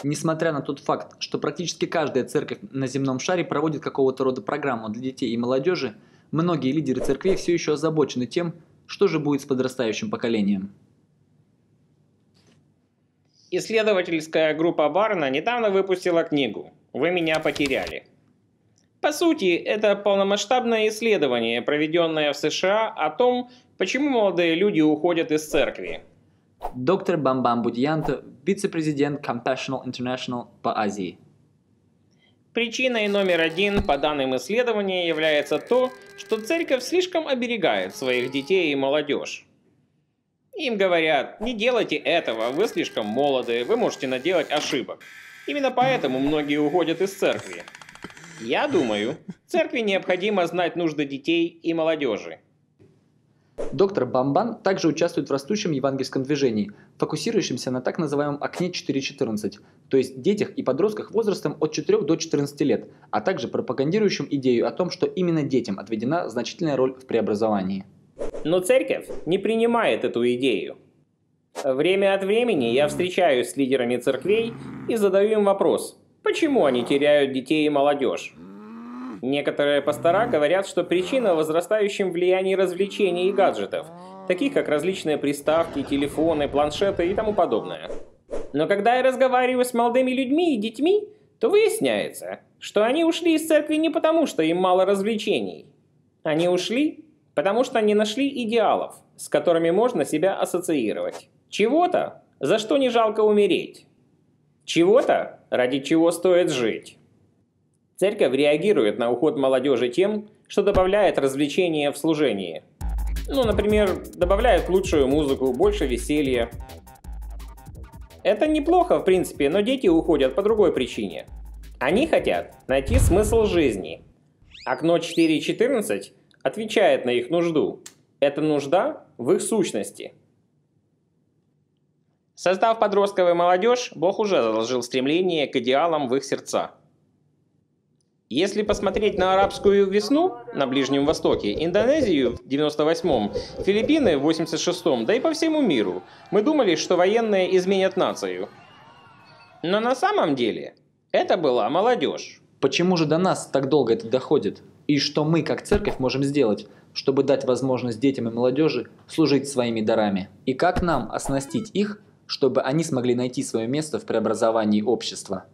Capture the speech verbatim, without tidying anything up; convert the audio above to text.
Несмотря на тот факт, что практически каждая церковь на земном шаре проводит какого-то рода программу для детей и молодежи, многие лидеры церквей все еще озабочены тем, что же будет с подрастающим поколением. Исследовательская группа Барна недавно выпустила книгу «Вы меня потеряли». По сути, это полномасштабное исследование, проведенное в США, о том, почему молодые люди уходят из церкви. Доктор Бамбам Будьянто, вице-президент Compassion International по Азии. Причиной номер один по данным исследования является то, что церковь слишком оберегает своих детей и молодежь. Им говорят: не делайте этого, вы слишком молоды, вы можете наделать ошибок. Именно поэтому многие уходят из церкви. Я думаю, церкви необходимо знать нужды детей и молодежи. Доктор Бамбан также участвует в растущем евангельском движении, фокусирующемся на так называемом окне четыре четырнадцать, то есть детях и подростках возрастом от четырёх до четырнадцати лет, а также пропагандирующем идею о том, что именно детям отведена значительная роль в преобразовании. Но церковь не принимает эту идею. Время от времени я встречаюсь с лидерами церквей и задаю им вопрос, почему они теряют детей и молодежь. Некоторые пастора говорят, что причина в возрастающем влиянии развлечений и гаджетов, таких как различные приставки, телефоны, планшеты и тому подобное. Но когда я разговариваю с молодыми людьми и детьми, то выясняется, что они ушли из церкви не потому, что им мало развлечений. Они ушли, потому что не нашли идеалов, с которыми можно себя ассоциировать. Чего-то, за что не жалко умереть. Чего-то, ради чего стоит жить. Церковь реагирует на уход молодежи тем, что добавляет развлечения в служении. Ну, например, добавляет лучшую музыку, больше веселья. Это неплохо, в принципе, но дети уходят по другой причине. Они хотят найти смысл жизни. Окно четыре четырнадцать отвечает на их нужду. Это нужда в их сущности. Создав подростков и молодежь, Бог уже заложил стремление к идеалам в их сердца. Если посмотреть на арабскую весну на Ближнем Востоке, Индонезию в девяносто восьмом, Филиппины в восемьдесят шестом, да и по всему миру, мы думали, что военные изменят нацию. Но на самом деле это была молодежь. Почему же до нас так долго это доходит? И что мы, как церковь, можем сделать, чтобы дать возможность детям и молодежи служить своими дарами? И как нам оснастить их, чтобы они смогли найти свое место в преобразовании общества?